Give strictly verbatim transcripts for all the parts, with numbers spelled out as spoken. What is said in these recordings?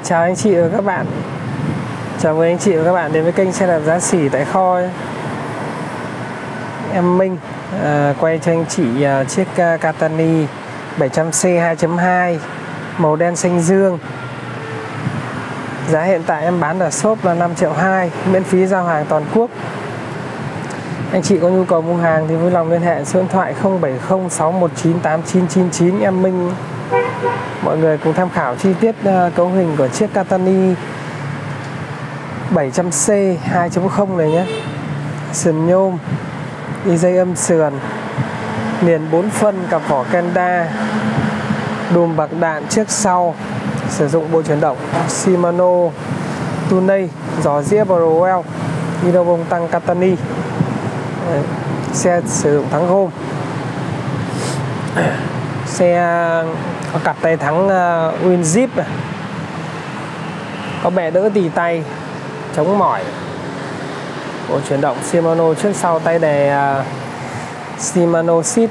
Chào anh chị và các bạn. Chào mừng anh chị và các bạn đến với kênh xe đạp giá sỉ tại kho. Em Minh à, quay cho anh chị à, chiếc uh, Catani bảy trăm C hai chấm hai màu đen xanh dương. Giá hiện tại em bán ở shop là năm triệu hai, miễn phí giao hàng toàn quốc. Anh chị có nhu cầu mua hàng thì vui lòng liên hệ số điện thoại không bảy không sáu một chín tám chín chín chín em Minh. Mọi người cùng tham khảo chi tiết uh, cấu hình của chiếc Catani bảy trăm C hai chấm không này nhé. Sườn nhôm, đi dây âm sườn, liền bốn phân, cặp vỏ Kenda, đùm bạc đạn trước sau, sử dụng bộ chuyển động Shimano Tunei, giò dĩa Browell, đi đâu bông tăng Catani. Đấy. Xe sử dụng thắng gôm, xe có cặp tay thắng uh, WinZip, có bệ đỡ tì tay, chống mỏi, bộ chuyển động Shimano trước sau, tay đề uh, Shimano Seat,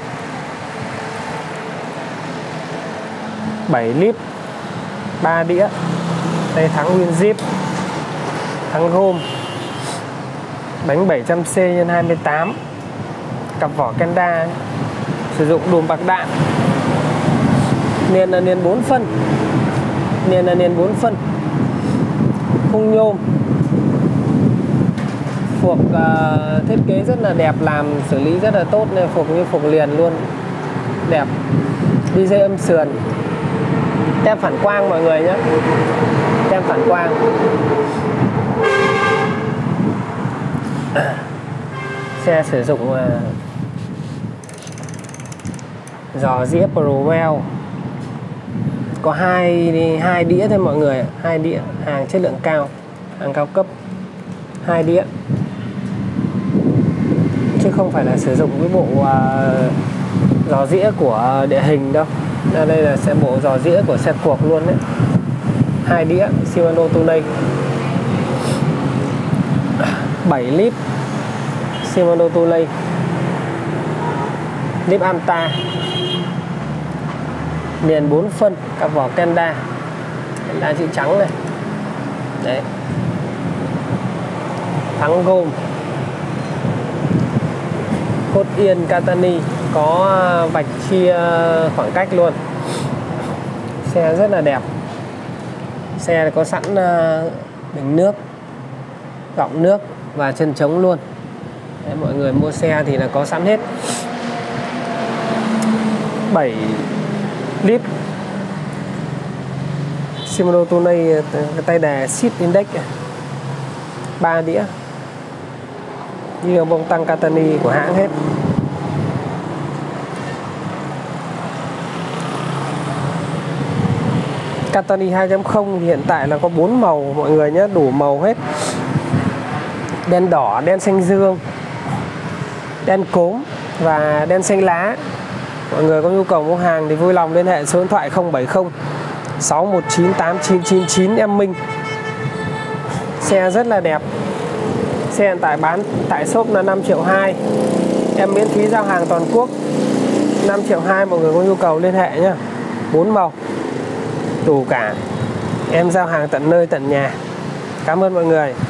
bảy lít, ba đĩa, tay thắng WinZip, thắng gôm, bánh bảy trăm C nhân hai mươi tám, cặp vỏ Kenda, sử dụng đùm bạc đạn, niên là niên bốn phân, niên là niên bốn phân, khung nhôm, phuộc uh, thiết kế rất là đẹp, làm xử lý rất là tốt nên phuộc như phuộc liền luôn, đẹp. Đi dây âm sườn, tem phản quang mọi người nhé, tem phản quang. Xe sử dụng uh, giò dĩa Browell, có hai hai đĩa thôi mọi người, hai đĩa, hàng chất lượng cao, hàng cao cấp, hai đĩa chứ không phải là sử dụng cái bộ uh, giò dĩa của địa hình đâu. Đây là sẽ bộ giò dĩa của xe cuộc luôn đấy, hai đĩa Shimano Tunei, bảy lít Shimano Tunei, lip Anta, niền bốn phân, cặp vỏ Kenda, Kenda chữ trắng này, đấy, thắng gôm, cốt yên Catani, có vạch chia khoảng cách luôn. Xe rất là đẹp, xe có sẵn bình nước, gọng nước và chân trống luôn. Đấy, mọi người mua xe thì là có sẵn hết. Bảy lít Shimano Tunei, cái tay đề Seat Index, ba đĩa, như bông tăng Catani của hãng hết. Catani hai chấm không hiện tại là có bốn màu mọi người nhé, đủ màu hết. Đen đỏ, đen xanh dương, đen cốm và đen xanh lá. Mọi người có nhu cầu mua hàng thì vui lòng liên hệ số điện thoại không bảy không sáu một chín tám chín chín chín em Minh. Xe rất là đẹp. Xe hiện tại bán tại shop là năm triệu hai, em miễn phí giao hàng toàn quốc. Năm triệu hai, mọi người có nhu cầu liên hệ nhá. Bốn màu đủ cả, em giao hàng tận nơi tận nhà. Cảm ơn mọi người.